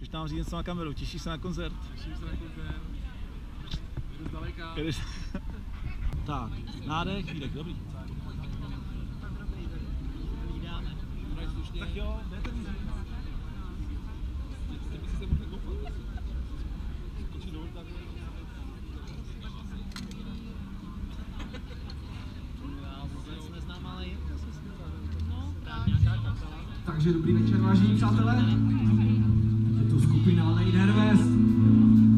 tam říct něco na kameru, těšíš se na koncert? Těším se na koncert. Jdu zdaleka. Tak, nádech, výdech, dobrý. Tak jo, jdete mi. Ty bys se mohli koupat. Skočí dolů tady. Já vůbec neznám, ale je to se Takže dobrý večer, vážení přátelé. Je tu skupina Lay Nervous.